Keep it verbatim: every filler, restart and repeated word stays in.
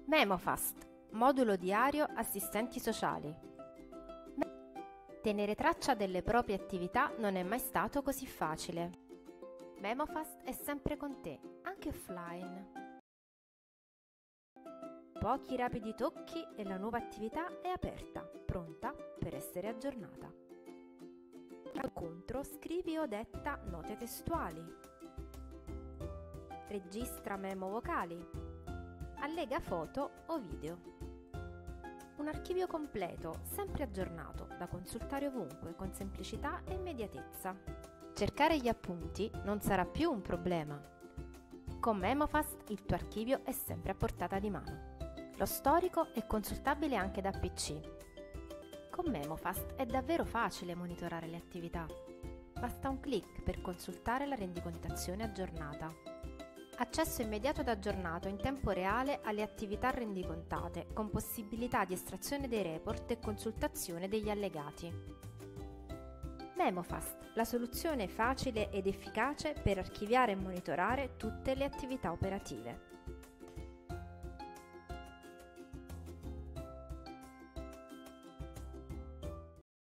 MemoFast, modulo diario assistenti sociali. Tenere traccia delle proprie attività non è mai stato così facile. MemoFast è sempre con te, anche offline. Pochi rapidi tocchi e la nuova attività è aperta, pronta per essere aggiornata. Al contro scrivi o detta note testuali. Registra memo vocali. Allega foto o video. Un archivio completo, sempre aggiornato, da consultare ovunque con semplicità e immediatezza. Cercare gli appunti non sarà più un problema. Con MemoFast il tuo archivio è sempre a portata di mano. Lo storico è consultabile anche da P C. Con MemoFast è davvero facile monitorare le attività. Basta un clic per consultare la rendicontazione aggiornata. Accesso immediato ed aggiornato in tempo reale alle attività rendicontate, con possibilità di estrazione dei report e consultazione degli allegati. MemoFast, la soluzione facile ed efficace per archiviare e monitorare tutte le attività operative.